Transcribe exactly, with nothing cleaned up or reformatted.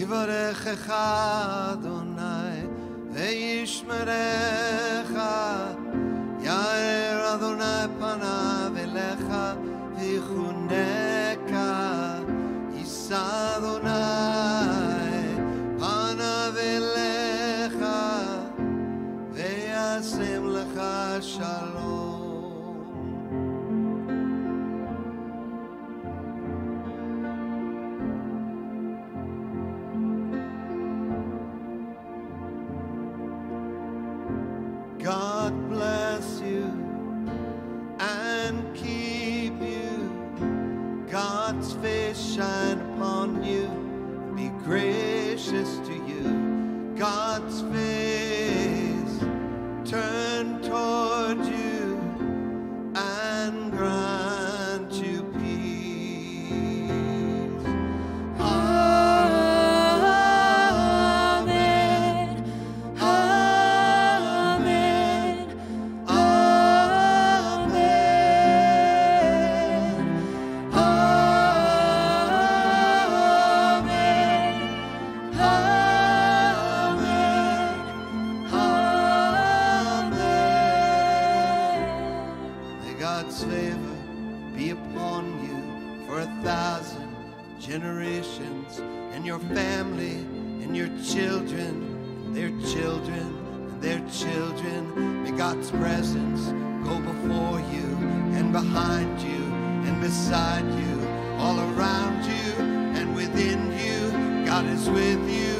Yivarechecha Adonai ve'yishmerecha Yair Adonai panav elecha v'yichuneka Yisa Adonai panav elecha ve'yasem lecha shalom. God bless you and keep you. God's face shine upon you and be gracious to you. God's face turn toward you and grant you peace. Amen. Amen. Amen. Amen. May God's favor be upon you for a thousand generations, and your family, and your children, and their children, and their children. May God's presence go before you, and behind you, and beside you, all around you, and within you. God is with you.